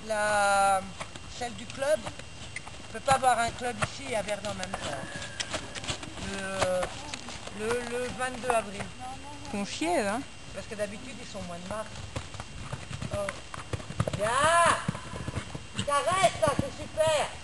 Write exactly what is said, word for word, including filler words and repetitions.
la, celle du club. On ne peut pas avoir un club ici et à Verdun en même temps. Le, le, le vingt-deux avril. Ils font chier, hein. Parce que d'habitude, ils sont au mois de mars. Oh. Bien. T'arrêtes là, c'est super.